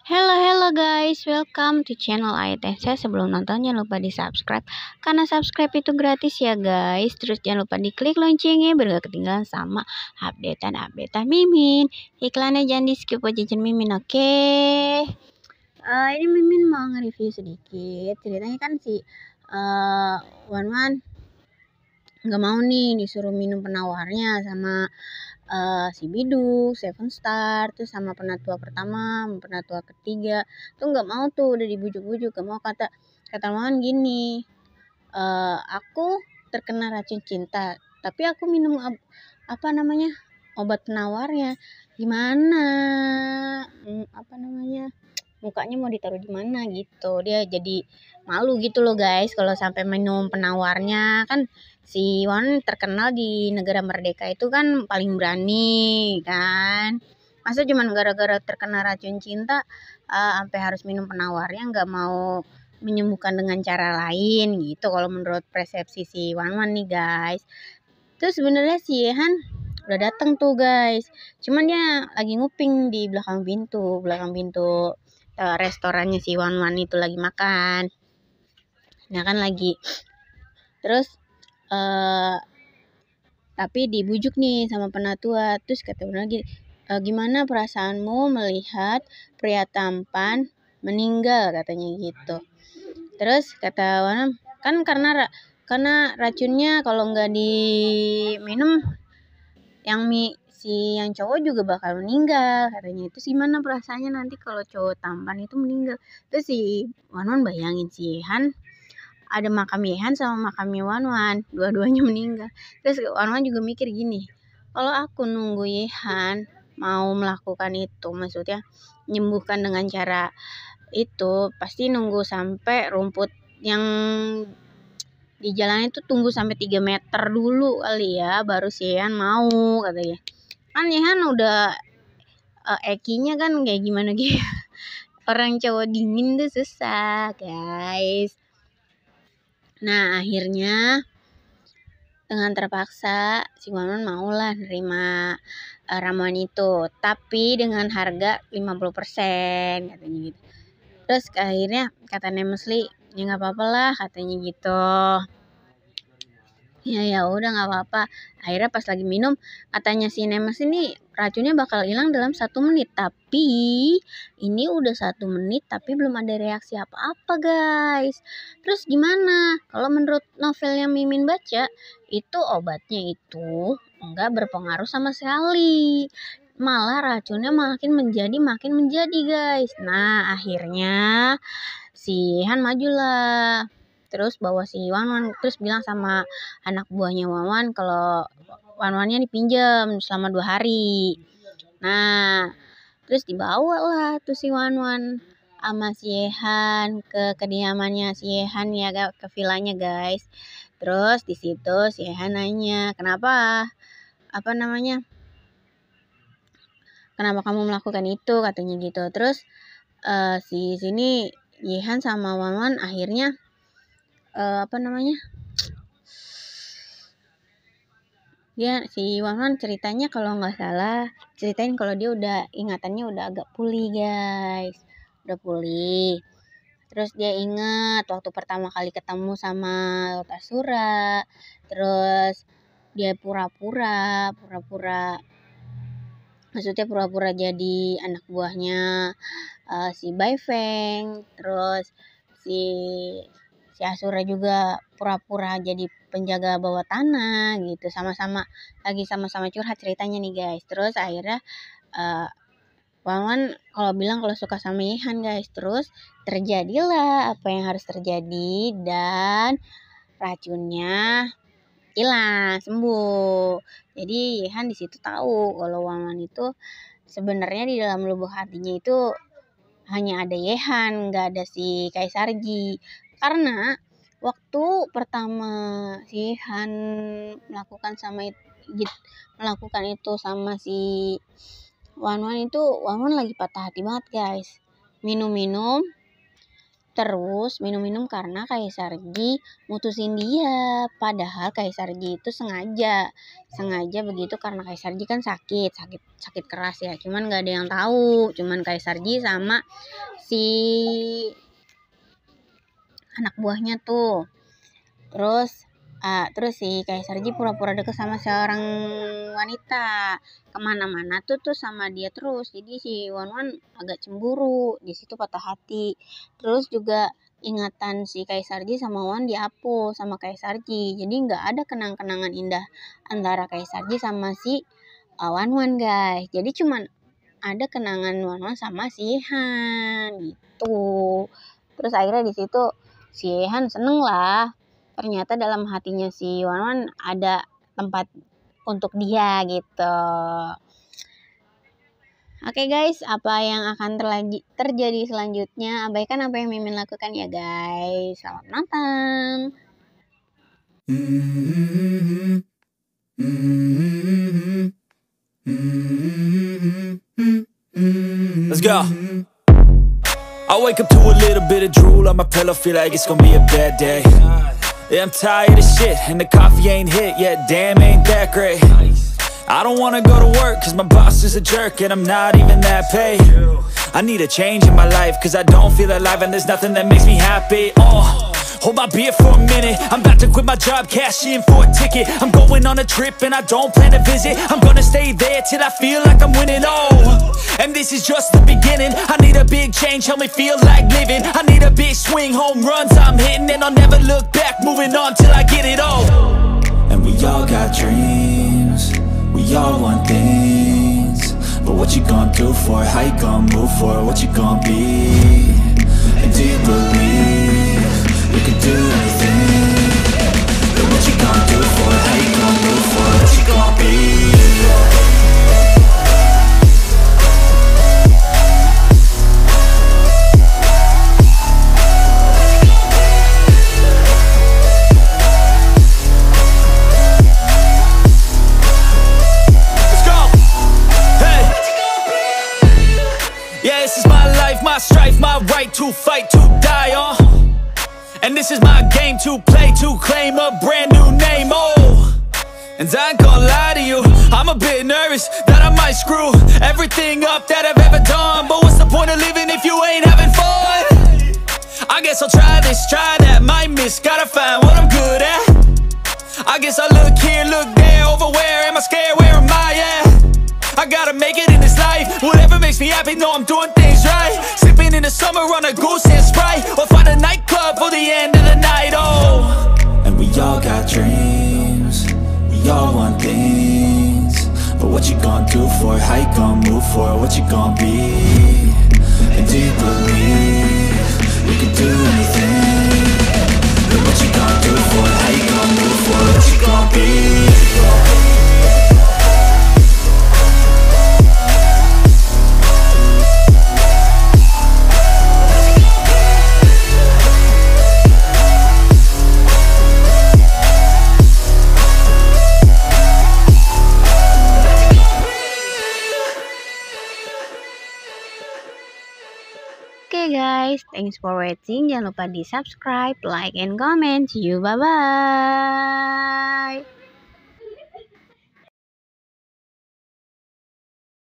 Hello guys, welcome to channel ITC. Sebelum nonton jangan lupa di subscribe, karena subscribe itu gratis ya guys. Terus jangan lupa diklik loncengnya biar gak ketinggalan sama updatean Mimin. Iklannya jangan di skip buat jajan Mimin, oke? Ini Mimin mau nge-review sedikit. Ceritanya kan si Wan nggak mau nih disuruh minum penawarnya sama si Biduk, Seven Star, terus sama penatua pertama, penatua ketiga, tuh nggak mau tuh, udah dibujuk-bujuk, gak mau. Kata Wawan gini, aku terkena racun cinta, tapi aku minum obat penawarnya, gimana? Mukanya mau ditaruh di mana gitu. Dia jadi malu gitu loh guys kalau sampai minum penawarnya. Kan si Wan terkenal di negara merdeka itu kan paling berani kan. Masa cuman gara-gara terkena racun cinta sampai harus minum penawarnya, nggak mau menyembuhkan dengan cara lain gitu kalau menurut persepsi si Wan nih guys. Terus sebenarnya si Han udah datang tuh guys, cuman dia lagi nguping di belakang pintu restorannya si Wan itu lagi makan. Nah kan lagi terus tapi dibujuk nih sama penatua. Terus kata Wan lagi, gimana perasaanmu melihat pria tampan meninggal, katanya gitu. Terus kata Wan, kan karena racunnya kalau nggak diminum yang cowok juga bakal meninggal, katanya. Itu gimana perasaannya nanti kalau cowok tampan itu meninggal. Terus si Wan bayangin si Han, ada makam Yehan sama makamnya Wan, dua-duanya meninggal. Terus Wan juga mikir gini, kalau aku nunggu Yehan mau melakukan itu, maksudnya menyembuhkan dengan cara itu, pasti nunggu sampai rumput yang di jalan itu tunggu sampai 3 meter dulu kali ya, baru si Yehan mau, katanya. Kan Yehan udah Ekinya kan kayak gimana gitu. Orang cowok dingin tuh susah guys. Nah akhirnya dengan terpaksa si Wan maulah nerima ramuan itu, tapi dengan harga 50%, katanya gitu. Terus akhirnya kata Nemesli, ya nggak apa-apa lah, katanya gitu. Ya udah nggak apa-apa. Akhirnya pas lagi minum, katanya si Nemes ini racunnya bakal hilang dalam 1 menit. Tapi ini udah 1 menit tapi belum ada reaksi apa-apa guys. Terus gimana? Kalau menurut novel yang Mimin baca, itu obatnya itu enggak berpengaruh sama sekali. Malah racunnya makin menjadi guys. Nah akhirnya si Han majulah. Terus bawa si Wan, terus bilang sama anak buahnya Wan kalau Wan-Wannya dipinjam selama 2 hari. Nah, terus dibawa lah tuh si Wan sama si Yehan ke kediamannya si Yehan ya, ke vilanya guys. Terus di situ si Yehan nanya, kenapa kenapa kamu melakukan itu, katanya gitu. Terus si sini Yehan sama Wan akhirnya si Wan ceritanya kalau nggak salah kalau dia udah ingatannya udah agak pulih guys, udah pulih. Terus dia ingat waktu pertama kali ketemu sama Lotasura, terus dia pura-pura jadi anak buahnya si Bai Feng. Terus si Asura juga pura-pura jadi penjaga bawah tanah gitu, sama-sama curhat ceritanya nih guys. Terus akhirnya Wan kalau bilang kalau suka sama Yehan guys. Terus terjadilah apa yang harus terjadi dan racunnya hilang, sembuh. Jadi Yehan di situ tahu kalau Wan itu sebenarnya di dalam lubuk hatinya itu hanya ada Yehan, nggak ada si Kaisarji. Karena waktu pertama si Han melakukan itu sama si Wan itu, Wan lagi patah hati banget guys. Minum terus minum-minum karena Kaisar Ji mutusin dia. Padahal Kaisar Ji itu sengaja begitu karena Kaisar Ji kan sakit keras ya. Cuman nggak ada yang tahu, cuman Kaisar Ji sama si anak buahnya tuh. Terus si Kaisar Ji pura-pura deket sama seorang wanita, kemana-mana tuh sama dia terus. Jadi si Wan agak cemburu, di situ patah hati. Terus juga ingatan si Kaisar Ji sama Wan dihapus sama Kaisar Ji. Jadi nggak ada kenang-kenangan indah antara Kaisar Ji sama si Wan guys. Jadi cuman ada kenangan Wan sama si Han gitu. Terus akhirnya di situ si Han seneng lah. Ternyata dalam hatinya si Wan ada tempat untuk dia gitu. Oke guys, apa yang akan terjadi selanjutnya? Abaikan apa yang Mimin lakukan ya guys. Selamat nonton. Let's go. I wake up to a little bit of drool on my pillow, feel like it's gonna be a bad day. Yeah, I'm tired of shit, and the coffee ain't hit yet, damn, ain't that great. I don't wanna go to work, cause my boss is a jerk, and I'm not even that paid. I need a change in my life, cause I don't feel alive, and there's nothing that makes me happy. Hold my beer for a minute, I'm about to quit my job, cash in for a ticket. I'm going on a trip and I don't plan to visit. I'm gonna stay there till I feel like I'm winning, and this is just the beginning. I need a big change, help me feel like living. I need a big swing, home runs I'm hitting, and I'll never look back, moving on till I get it all. And we all got dreams, we all want things, but what you gonna do for it? How you gonna move for it? What you gonna be? And do you believe you can do anything? But what you gonna do for it? How you gonna move for it? What you gonna be? Let's go! Hey! Yeah, this is my life, my strife, my right to fight, to die on. And this is my game to play, to claim a brand new name, And I ain't gonna lie to you, I'm a bit nervous that I might screw everything up that I've ever done. But what's the point of living if you ain't having fun? I guess I'll try this, try that, might miss, gotta find what I'm good at. I guess I look here, look there, over where am I scared, where am I at? I gotta make it in this life, whatever makes me happy, know I'm doing things right. Sipping in the summer on a goose and Sprite, or find a nightclub for the end of the night, And we all got dreams, we all want things, but what you gonna do for it? How you gonna move for it? What you gonna be? And do you believe you can do anything? But what you gonna do for it? How you gonna move for it? What you gonna be? Oke guys, thanks for watching. Jangan lupa di subscribe, like, and comment. See you, bye-bye.